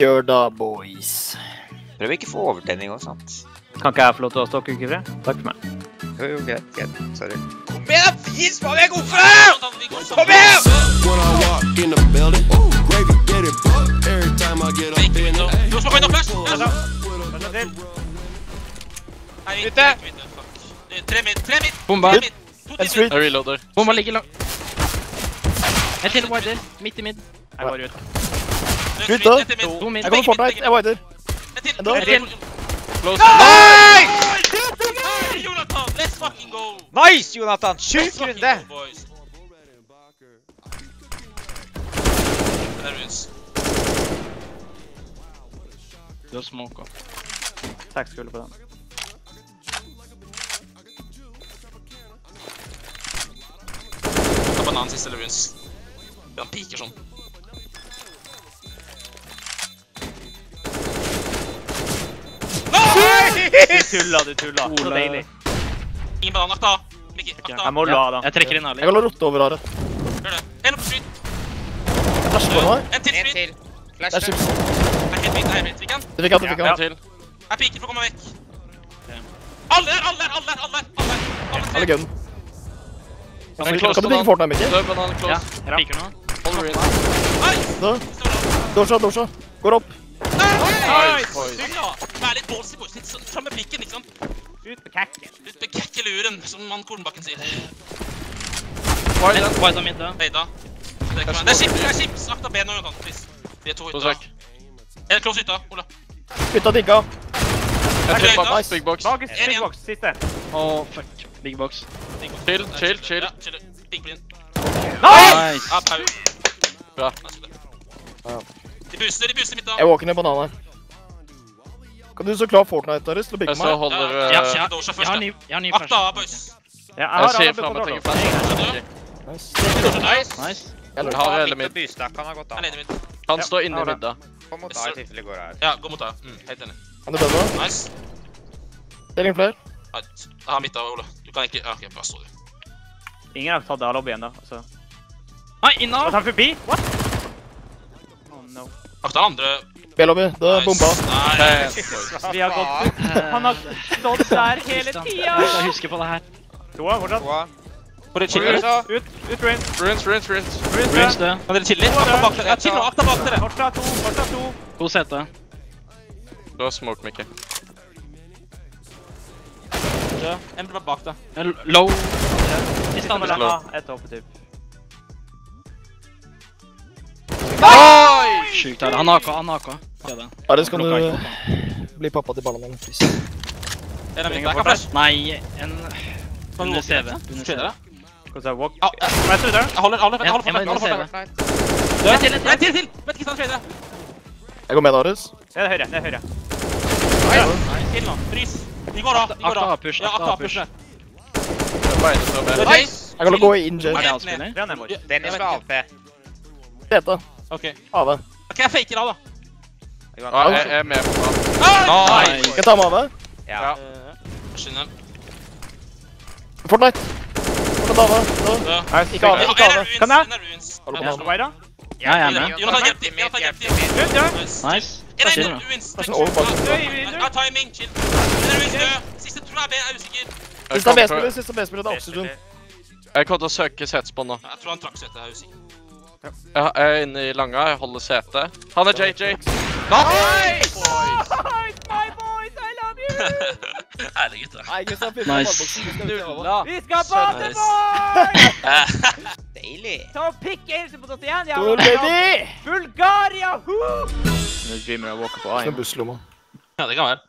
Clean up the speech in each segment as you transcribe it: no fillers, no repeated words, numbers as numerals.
Gjør da, boys. Prøv ikke å få overtenning og sånt. Kan ikke jeg få lov til å stå kukifre? Takk for meg. Jo, greit. Sorry. Kom igjen, vis hva vi er gode for! Kom igjen! Du må gå inn opp først! Ute! 3 midt! Bomba! Jeg reloader. Bomba ligger langt. En til wider, midt i mid. Jeg går ut. Slutt da! To mid. Jeg kommer Fortnite, jeg wider. En til! Nice! Jonathan, let's fucking go! Nice, Jonathan! Sjuk runde! Du har smoke. 6 kuller på den. Ta banan siste ruins. Han piker sånn. Du tulla. Så deilig. Ingen banan, akta! Mikki, akta! Jeg må la da. Jeg trekker inn Ali. Jeg kan la rotte over Are. Gjør det. En opp på skyt. Jeg flasher på meg. En til En skyt. til. Det er Flash. chips. Jeg er helt fint, fikk han? Det fikk han, det fikk han. til. Jeg piker for å komme vekk. Alle der! Alle gun. Kan du bygge Fortnite, Mikki? Ja, jeg piker nå. Dosha. Går opp. Vær litt ballsy, boys. Litt fram med pikken, ikke sant? Ut på kakken. Ut med kekkeluren, som man Kornbakken sier. Wide mid da. Heida. Det er chips! Akta bena, Jonathan, please. Vi er to hytta. Er det close hytta, Ola? Hytta digga. Nice. Big box. Big box, siste. Åh, fuck. Big box. Chill. Ja, chill. Big blind. Nice! Ja, pau. Bra. De booster midt da. Jeg walker ned banan her. Kan du så klar Fortnite, Aris, til å bygge Jeg så meg? holder... Ja, Dosha først. Jeg har ny flash. Akta, boys. Ja, Jeg ser alle frem og kontroller. tenker flash. Nice. Nice. Eller, Jeg har Ta hele midt mid. og bysta, kan ha gått Han an. er nede midt. Han står inne i mid da. Kom mot A i tilfelle går her. Ja, gå mot deg. Helt enig. kan du bedre? Nice. Deling flere. Jeg har midt da, Ola. Du kan ikke... Ja, ok, bare stå du. Ingen har tatt av lobbyen da, altså. Nei, inna! Hva tar forbi? What? Oh no. Akta han andre... B-lobby, det er bomba. Nice. Vi har gått ut. Han har stått der hele tida. Jeg husker på det her. Toa, fortsatt. Toa. Får dere chille? Ut, Ruins. Ruins det. Kan dere chille? Akta bak dere. Ja, chill nå, akta bak dere. Fortsatt to. God sete. Du har smoke, Mikki. Ja, en blir bak da. Low. I stand med landa. Et oppe, typ. Sjukt her. Han AK. Aris, kan du bli pappa til barna mine, please? En av mitt der kan flash. Nei, en... Under CV. Skjønner dere? Skal vi walk? Ja, Jeg tror det. jeg holder Ja, jeg var under CV. Vent til! Vent til! Vent ikke sånn skjønner. Jeg går med, Aris. Det er høyre. Til nå, frys. Vi går da. Akta push, Ja, akta push. Nice! Jeg kan gå i in-jet. Er det han spiller? Vi har ned bort. Dennis fra AFP. Tete. Ok, Ave. jeg faker av da. Ja, jeg er med på det. Nice! Skal jeg ta med Ave? Ja. Skjønner. Fortnite. Fortnite Ave. Nice. Ikke Ave, ikke Ave. Kan jeg? Har du Skal banan? vi da? Ja, jeg er med. Jonathan, hjelp til. Ut, ja. Nice. En Chill. ruins. Det er sånn overbak. Ja, timing, chill. En ruins død. Siste tror jeg er usikker. Siste B-spiller, det er Oxygen. Jeg kommer til å søke setespånd nå. Jeg tror han trakk seg, jeg er usikker. Jeg er inne i langa, jeg holder sete. Han er JJ. Nice! My boys, I love you! Herlig gutter. Nei, Kristian, fyr på Nice. ballboksen. Vi skal ut i Ava. Vi skal bade, boys! Deilig. Ta og pikk eneste på oss igjen, Cool, baby! Bulgaria, who? Nå dreamer jeg å walke på Som busslomma. Ja, det kan være.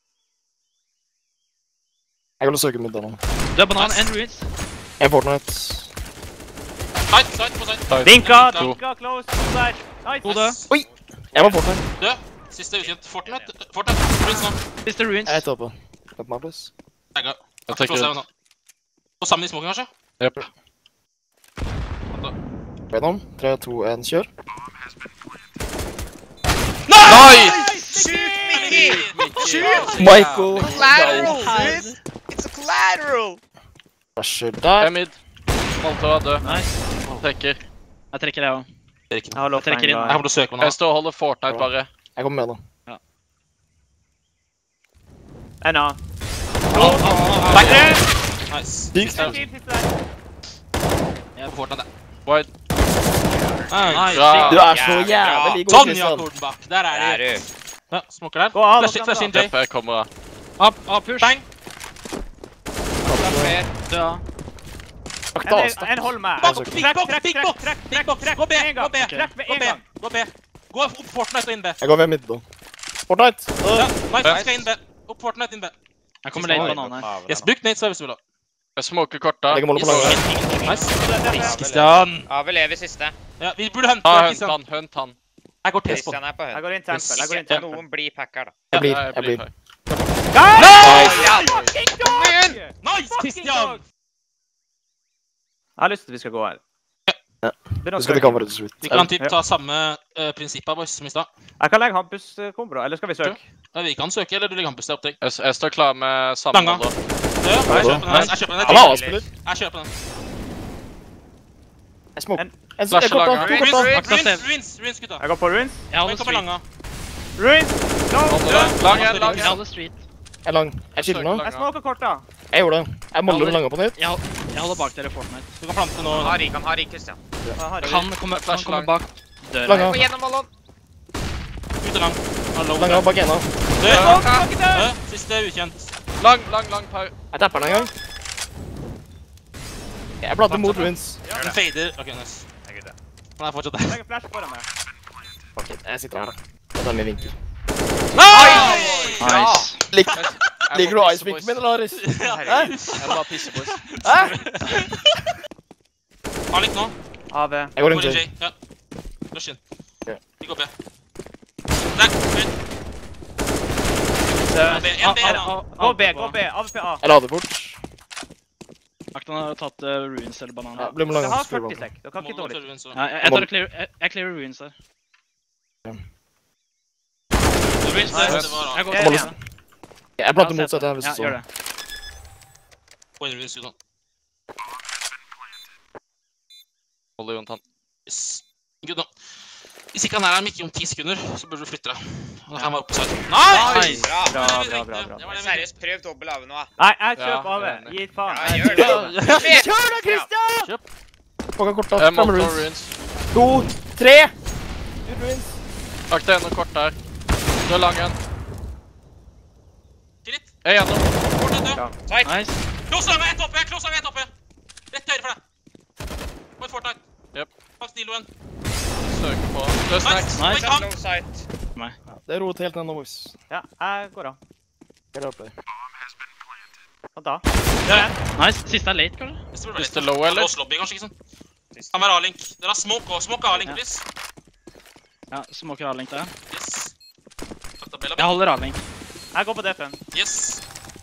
Jeg kan søke middag nå. Du er banan, en ruins. En Fortnite. Side, på side. Dinka, close, der. Nice. Gode. Oi! Jeg var Fortnite. Død. Siste utkjent. Fortnite. Ruins nå. Siste ruins. Jeg er oppe. Oppe meg, please. Tagga. Jeg trekker ut. Og sammen i smoken, kanskje? Jep. Gjennom. 3, 2, 1, kjør. Nice! Shoot, Mikki! Shoot! Michael. Collateral, dude! It's a collateral! Flasher Jeg der. er mid. Malta er død. Nice. Trekker. Jeg trekker det også. Det er ikke noe. Jeg har lov Jeg trekker inn. Jeg kommer til å søke på Jeg noe. står og holder Fortnite bare. Jeg kommer med, da. En A. Back there! Nice. Sykt. Siste der. Jeg er på Fortnite, jeg. Wide. Nice. Bra. Du er så jævlig god, Sånn, ja, Kristian. Kordenbakk. Der er Der det. er du. Ja, smoker der. Gå av, Flash in, Jay. Jeppe kommer da. A-push. Bang! Ja. En hold meg. Bak, ok. big box, big box, big box. Gå B, En gang. gå B, Trekk med gå en B, gang. gå B. Gå opp Fortnite og inn B. Jeg går ved midt, da. Fortnite. Ja, nice, vi skal inn B. Opp Fortnite, inn B. Jeg kommer ned i banan her. Yes, bruk Nate så hvis du vil ha. Jeg smoker korta. Jeg legger målet på langt. Nice. Christian. Ja, vi lever siste. Ja, vi burde hunte Ja, Christian. hunt han. Jeg går til på. Christian er på Jeg høyden. går inn tempel. Jeg går inn tempel. Noen blir packer, da. Jeg blir. Ja, Jeg blir. her. Fucking dog! Nice, Christian! Jeg har lyst til at vi skal gå her. Ja. Begynn å Du skal til søke. kammeret til slutt. Vi kan typ ta samme prinsipper, boys, som i stad. Jeg kan legge hampus-kombro, eller skal vi søke? Ja, vi kan søke, eller du ligger hampus, det er opp til deg. Jeg står klar med samholdet. Ja, jeg kjøper den. Jeg kjøper den. Han har A-spiller. Jeg kjøper den. Jeg smoker. En- En Flash korta. langer. To korta. Ruins, gutta. Jeg går på ruins. Jeg holder Vent opp i street. langa. Ruins! No! Lang Jeg en. holder street. Jeg er lang. Jeg chiller nå. Jeg smoker korta. Jeg gjorde det. Jeg moller langer på nytt. Jeg holder bak dere Fortnite. Du kan plante nå. Han har ikke, Christian. Jeg har det. Kan komme bak døra. Langer. Gå gjennom ballon. Ute lang. Hallo. Langer bak ena. Siste ukjent. Lang pau. Jeg tapper den en gang. Jeg bladde mot ruins. Den fader. Ok, nice. Han er fortsatt der. Legg flash på dem her. Fuck it. Jeg sitter her, da. Det er min vinkel. Nice. Liker du ice-vinken min, eller, Aris? Jeg må bare pisse, boys. Ha litt nå. AV. Jeg går inn Går inn til. J. Ja. Rush inn. Ja. Vi går B. Der. Inn. B. En B, da. Gå B, gå B. AVP A. Jeg lader fort. Akten har tatt ruins eller banan. Ja, blir med Jeg langer. har Skriv 40 bak. sek. Det kan ikke dårlig. Ja, jeg tar jeg clearer ruins der. Ruins der. Det var Jeg går Jeg- på jeg- ruins. Jeg bladde motsatt her, hvis Ja, du gjør så. det. Gå inn i ruins, gutta. Holder rundt han. Yes. Gutta. Hvis ikke han er her midt om 10 sekunder, så burde du flytte deg. Og han var oppe på side. Nice! Bra. Bra, Det bra, var bra, det bra. vi tenkte. Seriøst, prøv dobbel AV nå, da. Nei, jeg kjøper Ja, AV. jeg er enig. Gi faen. Ja, Jeg gjør kjøper det. AV. Kjør da, Kristian! Fucka korta. Jeg må Fremme på ruins. ruins. 2, 3. Ut ruins. Akte en og kort der. Du er lang en. Tillit. Jeg er gjennom. Fortnite. Nice. Close lange, ett oppe! Close lange, ett oppe! Rett høyre for deg. På et Fortnite. Yep. Bak stiloen. Søker på. Løs snacks. Nice. Nice. Low sight. Det roter helt ned nå, boys. Ja, jeg går av. Jeg er oppe. Og da? Nice. Siste er late, kanskje? Siste low, eller? Lås lobby, kanskje, ikke sant? Han var A-link. Dere har smoke og smoke A-link, Ja. please. Ja, smoker A-link der. Yes. Takk da, Bella. Jeg holder A-link. Jeg går på defen. Yes.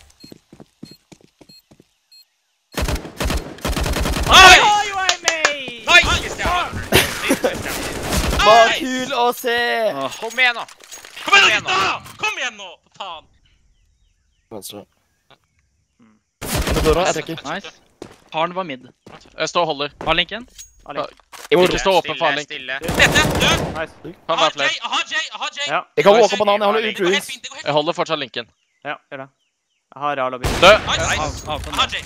Oi, oi, mate! Nice, Christian! Hva kul å se! Kom igjen, nå. Kom igjen, nå, gutta! Kom igjen nå, for faen! Venstre. Under døra, jeg trekker. Nice. Harn var mid. Jeg står og holder. A-linken. Jeg må Ikke stå åpen for A-link. Stille. Dette, død! Nice. Kan være flere. Aha, J. Ja, Jeg kan walke banan, jeg holder Det ut går helt ruins. fint, det går helt Jeg holder fortsatt linken. ja, gjør det. Jeg har A-lobby. Død. fint. Nice. Av Aha, den. J.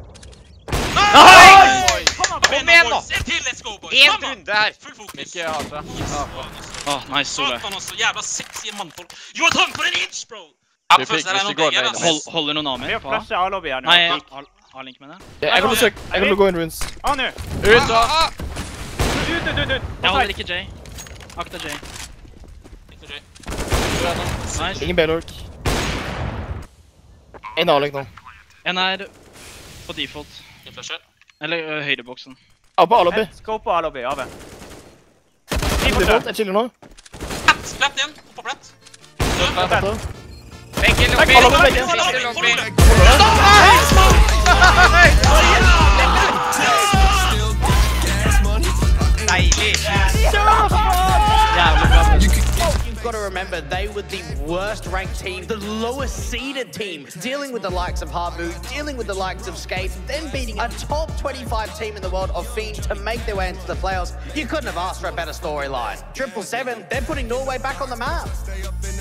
Kom igjen, nå. En til, let's go, boys. En Kom, da. runde her. Full fokus. Ikke hardt. Nice, Sole. Satan også, jævla sexy mannfolk. You want home for an inch, bro! Vi fikk det er hvis noe vi går begge, ned. ass. Holder noen av Vi meg har på A? flashet A-lobby her nå. Nei, Gikk. A-link mener jeg. Jeg kan søke. Jeg kan gå inn ruins. A nå! Ut da! Ut! Jeg holder ikke J. Akta J. Nice. Ingen B-lurk. En A-link nå. En er på default. Jeg flasher. Eller høyreboksen. A på A-lobby. Scope på A-lobby, AV. Default, jeg chiller nå. Platt igjen, på platt. Begge lobby. Alle på begge. Siste lobby. Deilig. Jævlig bra. you've got to remember they were the worst ranked team, the lowest seeded team, dealing with the likes of Harbu, dealing with the likes of Skate, then beating a top 25 team in the world of Fiend to make their way into the playoffs. You couldn't have asked for a better storyline. 777, they're putting Norway back on the map.